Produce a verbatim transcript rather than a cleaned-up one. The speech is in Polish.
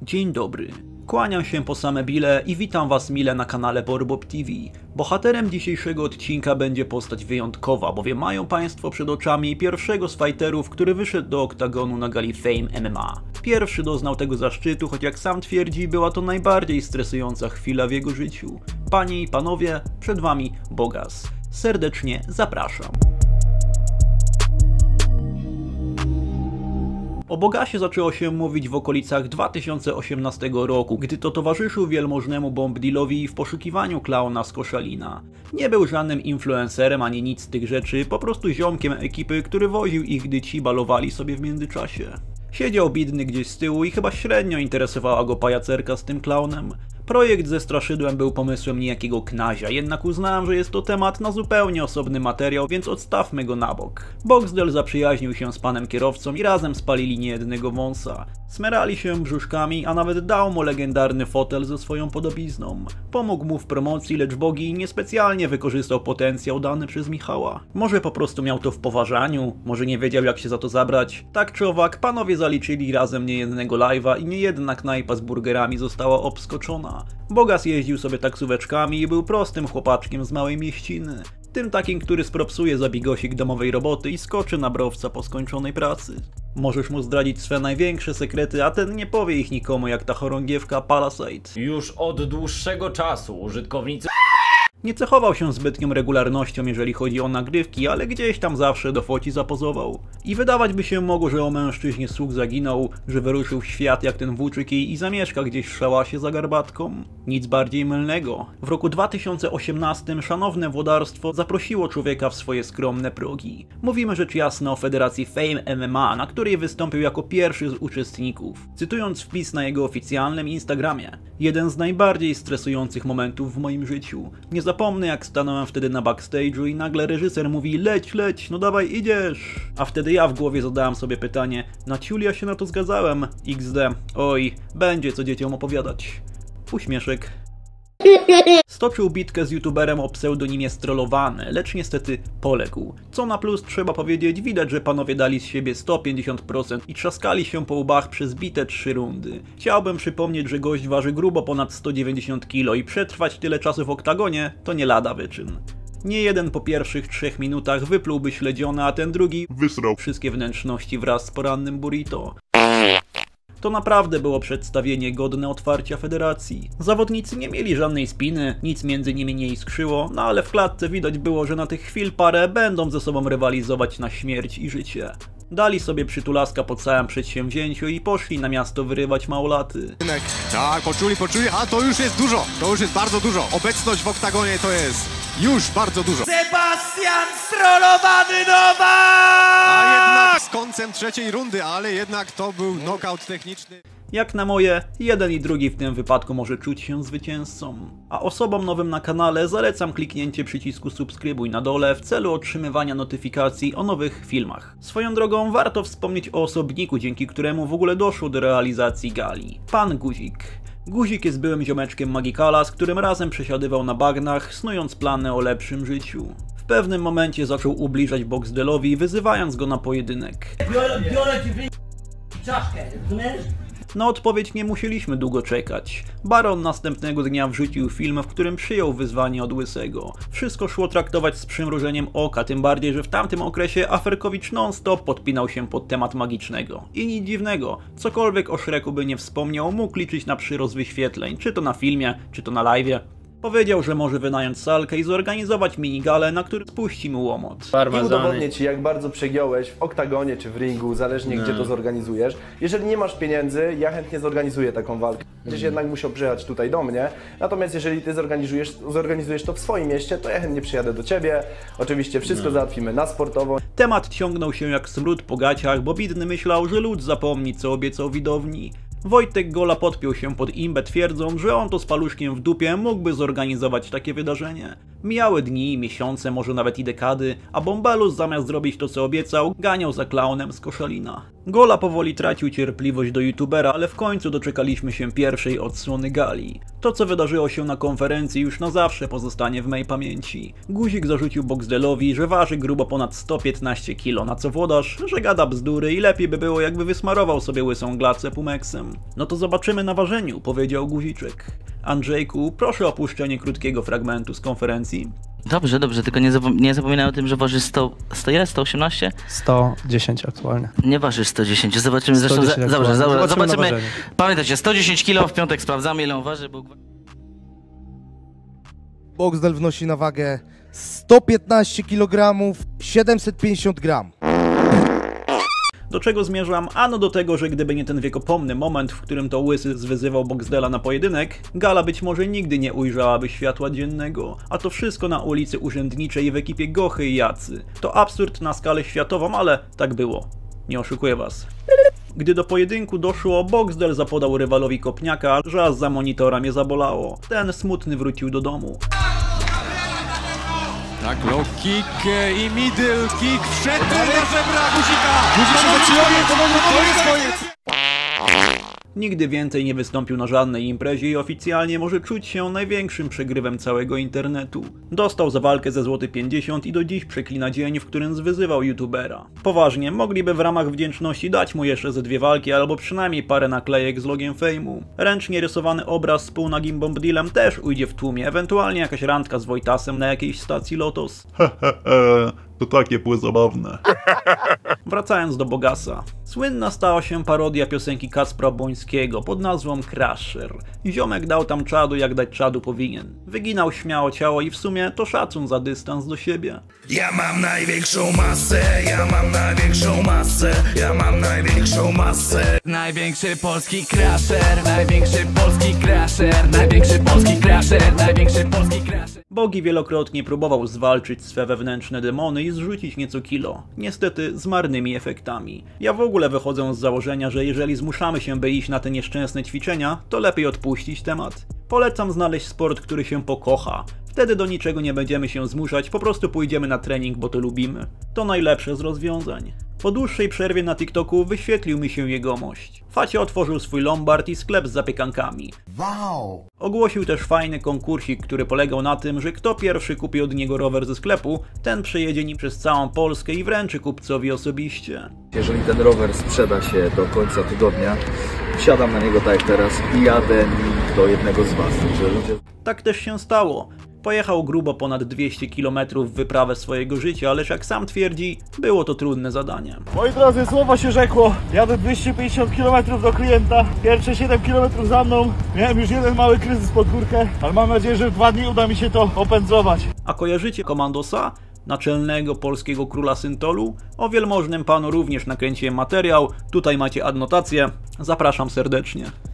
Dzień dobry. Kłaniam się po same bile i witam was mile na kanale Borbob T V. Bohaterem dzisiejszego odcinka będzie postać wyjątkowa, bowiem mają państwo przed oczami pierwszego z fighterów, który wyszedł do oktagonu na gali Fame M M A. Pierwszy doznał tego zaszczytu, choć jak sam twierdzi, była to najbardziej stresująca chwila w jego życiu. Panie i panowie, przed wami Bogas. Serdecznie zapraszam. O Bogasie zaczęło się mówić w okolicach dwa tysiące osiemnastego roku, gdy to towarzyszył wielmożnemu Bomb Dealowi w poszukiwaniu klauna z Koszalina. Nie był żadnym influencerem ani nic z tych rzeczy, po prostu ziomkiem ekipy, który woził ich, gdy ci balowali sobie w międzyczasie. Siedział biedny gdzieś z tyłu i chyba średnio interesowała go pajacerka z tym klaunem. Projekt ze straszydłem był pomysłem niejakiego Knazia, jednak uznałem, że jest to temat na zupełnie osobny materiał, więc odstawmy go na bok. Boxdel zaprzyjaźnił się z panem kierowcą i razem spalili niejednego wąsa. Smerali się brzuszkami, a nawet dał mu legendarny fotel ze swoją podobizną. Pomógł mu w promocji, lecz Bogi niespecjalnie wykorzystał potencjał dany przez Michała. Może po prostu miał to w poważaniu, może nie wiedział jak się za to zabrać. Tak czy owak, panowie zaliczyli razem niejednego live'a i niejedna knajpa z burgerami została obskoczona. Bogas jeździł sobie taksóweczkami i był prostym chłopaczkiem z małej mieściny. Tym takim, który spropsuje za bigosik domowej roboty i skoczy na browca po skończonej pracy. Możesz mu zdradzić swe największe sekrety, a ten nie powie ich nikomu jak ta chorągiewka Palasite. Już od dłuższego czasu użytkownicy Nie cechował się zbytnią regularnością, jeżeli chodzi o nagrywki, ale gdzieś tam zawsze do foci zapozował. I wydawać by się mogło, że o mężczyźnie słuch zaginął, że wyruszył w świat jak ten włóczykij i zamieszka gdzieś w szałasie za garbatką. Nic bardziej mylnego. W roku dwa tysiące osiemnastym szanowne włodarstwo zaprosiło człowieka w swoje skromne progi. Mówimy rzecz jasna o Federacji Fame M M A, na której wystąpił jako pierwszy z uczestników. Cytując wpis na jego oficjalnym Instagramie. Jeden z najbardziej stresujących momentów w moim życiu. Nie zapomnę jak stanąłem wtedy na backstage'u i nagle reżyser mówi leć, leć, no dawaj idziesz. A wtedy ja w głowie zadałem sobie pytanie, na ciul ja się na to zgadzałem. iks de. Oj, będzie co dzieciom opowiadać. Uśmieszek. Stoczył bitkę z youtuberem o pseudonimie Strollowany, lecz niestety poległ. Co na plus trzeba powiedzieć, widać, że panowie dali z siebie sto pięćdziesiąt procent i trzaskali się po łbach przez bite trzy rundy. Chciałbym przypomnieć, że gość waży grubo ponad sto dziewięćdziesiąt kilo i przetrwać tyle czasu w oktagonie to nie lada wyczyn. Nie jeden po pierwszych trzech minutach wyplułby śledzione, a ten drugi wysrał wszystkie wnętrzności wraz z porannym burrito. To naprawdę było przedstawienie godne otwarcia federacji. Zawodnicy nie mieli żadnej spiny, nic między nimi nie iskrzyło, no ale w klatce widać było, że na tych chwil parę będą ze sobą rywalizować na śmierć i życie. Dali sobie przytulaska po całym przedsięwzięciu i poszli na miasto wyrywać małolaty. Tak, poczuli, poczuli, a to już jest dużo, to już jest bardzo dużo. Obecność w oktagonie to jest już bardzo dużo. Sebastian Strollowany Nowak! A jednak z końcem trzeciej rundy, ale jednak to był knockout techniczny. Jak na moje, jeden i drugi w tym wypadku może czuć się zwycięzcą. A osobom nowym na kanale zalecam kliknięcie przycisku subskrybuj na dole w celu otrzymywania notyfikacji o nowych filmach. Swoją drogą warto wspomnieć o osobniku, dzięki któremu w ogóle doszło do realizacji gali. Pan Guzik. Guzik jest byłym ziomeczkiem Magikala, z którym razem przesiadywał na bagnach, snując plany o lepszym życiu. W pewnym momencie zaczął ubliżać Boxdelowi, wyzywając go na pojedynek. Biorę, biorę ci czaszkę, rozumiesz? Na odpowiedź nie musieliśmy długo czekać. Baron następnego dnia wrzucił film, w którym przyjął wyzwanie od Łysego. Wszystko szło traktować z przymrużeniem oka, tym bardziej, że w tamtym okresie Aferkowicz non-stop podpinał się pod temat magicznego. I nic dziwnego, cokolwiek o Shreku by nie wspomniał, mógł liczyć na przyrost wyświetleń, czy to na filmie, czy to na live'ie. Powiedział, że może wynająć salkę i zorganizować minigalę, na który spuści mu łomot. I udowodnię ci, jak bardzo przegiąłeś w oktagonie czy w ringu, zależnie no. gdzie to zorganizujesz. Jeżeli nie masz pieniędzy, ja chętnie zorganizuję taką walkę. Będziesz mm. jednak musiał przyjechać tutaj do mnie. Natomiast jeżeli ty zorganizujesz, zorganizujesz to w swoim mieście, to ja chętnie przyjadę do ciebie. Oczywiście wszystko no. załatwimy na sportowo. Temat ciągnął się jak smród po gaciach, bo bidny myślał, że lud zapomni, co obiecał widowni. Wojtek Gola podpiął się pod imbę, twierdząc, że on to z paluszkiem w dupie mógłby zorganizować takie wydarzenie. Mijały dni, miesiące, może nawet i dekady, a Bombelus zamiast zrobić to co obiecał, ganiał za klaunem z Koszalina. Gola powoli tracił cierpliwość do youtubera, ale w końcu doczekaliśmy się pierwszej odsłony gali. To co wydarzyło się na konferencji już na zawsze pozostanie w mej pamięci. Guzik zarzucił Boxdelowi, że waży grubo ponad sto piętnaście kilo, na co włodarz, że gada bzdury i lepiej by było jakby wysmarował sobie łysą glacę Pumeksem. No to zobaczymy na ważeniu, powiedział Guziczek. Andrzejku, proszę o opuszczenie krótkiego fragmentu z konferencji. Dobrze, dobrze, tylko nie, zapom nie zapominaj o tym, że ważysz sto, sto ile? sto osiemnaście? sto dziesięć aktualnie. Nie ważysz sto dziesięć, zobaczymy zresztą. sto dziesięć Za, dobrze, aktualnie. dobrze, Zobaczymy zobaczymy. na ważeniu. Pamiętajcie, sto dziesięć kilo, w piątek sprawdzamy ile on waży, bo... Boxdel wnosi na wagę sto piętnaście kilogramów, siedemset pięćdziesiąt gram. Do czego zmierzam? Ano do tego, że gdyby nie ten wiekopomny moment, w którym to Łysy zwyzywał Boxdela na pojedynek, gala być może nigdy nie ujrzałaby światła dziennego. A to wszystko na ulicy Urzędniczej w ekipie Gochy i Jacy. To absurd na skalę światową, ale tak było. Nie oszukuję was. Gdy do pojedynku doszło, Boxdel zapodał rywalowi kopniaka, że aż za monitora mnie zabolało. Ten smutny wrócił do domu. Tak, low kick i middle kick, wszedł na żebra Guzika! Guzik się zatrzymuje, to jest koniec! Nigdy więcej nie wystąpił na żadnej imprezie i oficjalnie może czuć się największym przegrywem całego internetu. Dostał za walkę ze Złoty pięćdziesiąt i do dziś przeklina dzień, w którym zwyzywał youtubera. Poważnie, mogliby w ramach wdzięczności dać mu jeszcze ze dwie walki albo przynajmniej parę naklejek z logiem fejmu. Ręcznie rysowany obraz z półnagim Bombdilem też ujdzie w tłumie, ewentualnie jakaś randka z Wojtasem na jakiejś stacji Lotos. Hehehe, to takie były zabawne. Wracając do Bogasa. Słynna stała się parodia piosenki Kacpra Błońskiego pod nazwą Crusher. Ziomek dał tam czadu jak dać czadu powinien. Wyginał śmiało ciało i w sumie to szacun za dystans do siebie. Ja mam największą masę, ja mam największą masę, ja mam największą masę. Największy polski crusher, największy polski crusher, największy polski crusher, największy polski crusher. Bogi wielokrotnie próbował zwalczyć swe wewnętrzne demony i zrzucić nieco kilo. Niestety z marnymi efektami. Ja w ogóle wychodzę z założenia, że jeżeli zmuszamy się, by iść na te nieszczęsne ćwiczenia, to lepiej odpuścić temat. Polecam znaleźć sport, który się pokocha. Wtedy do niczego nie będziemy się zmuszać, po prostu pójdziemy na trening, bo to lubimy. To najlepsze z rozwiązań. Po dłuższej przerwie na TikToku wyświetlił mi się jegomość. Facie otworzył swój lombard i sklep z zapiekankami. Wow! Ogłosił też fajny konkursik, który polegał na tym, że kto pierwszy kupi od niego rower ze sklepu, ten przejedzie nim przez całą Polskę i wręczy kupcowi osobiście. Jeżeli ten rower sprzeda się do końca tygodnia, wsiadam na niego tak jak teraz i jadę nim do jednego z was. Że ludzie... Tak też się stało. Pojechał grubo ponad dwieście kilometrów w wyprawę swojego życia, lecz jak sam twierdzi, było to trudne zadanie. Moi drodzy, słowo się rzekło. Jadę dwieście pięćdziesiąt kilometrów do klienta. Pierwsze siedem kilometrów za mną. Miałem już jeden mały kryzys pod górkę, ale mam nadzieję, że w dwa dni uda mi się to opędzować. A kojarzycie Komandosa? Naczelnego polskiego króla syntolu? O wielmożnym panu również nakręciłem materiał. Tutaj macie adnotację. Zapraszam serdecznie.